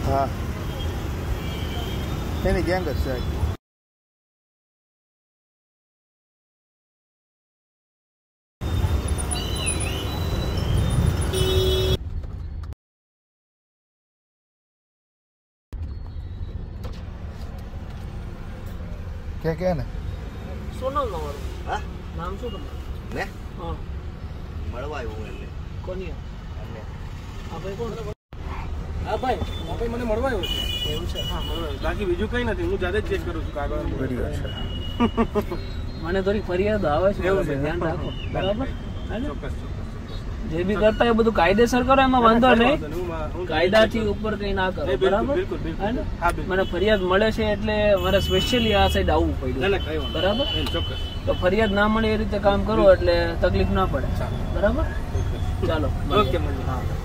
હા એની ગેંગ જ છે. क्या ने सोनल नवारो हां नाम શું તમારું ને હા મળવા આવ્યો એટલે કોની એટલે આ ભાઈ કોણ હા ભાઈ મને મળવા આવ્યો છે એવું છે હા મળવા બાકી બીજું કઈ નથી હું જાતે જ ચેક કરું છું કાગળ વિડિયો છે મને થોડી ફરિયાદ આવે છે એવું છે ધ્યાન રાખો બરાબર ચોક્કસ જે બી કરતા એ બધું કાયદેસર કરો એમાં વાંધો નહીં કાયદાથી ઉપર કઈ ના કરો બરાબર મને ફરિયાદ મળે છે એટલે મારે સ્પેશિયલી આ સાઈડ આવવું પડ્યું બરાબર તો ફરિયાદ ના મળે એ રીતે કામ કરો એટલે તકલીફ ના પડે બરાબર ચાલો ઓકે હા